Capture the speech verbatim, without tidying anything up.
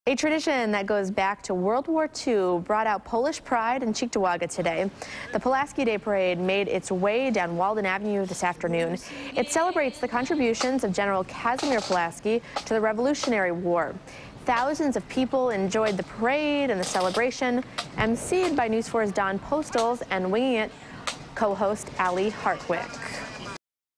A tradition that goes back to World War Two brought out Polish pride in Cheektowaga today. The Pulaski Day Parade made its way down Walden Avenue this afternoon. It celebrates the contributions of General Kazimierz Pulaski to the Revolutionary War. Thousands of people enjoyed the parade and the celebration, emceed by News four's Don Postles and Winging It co-host Allie Hartwick.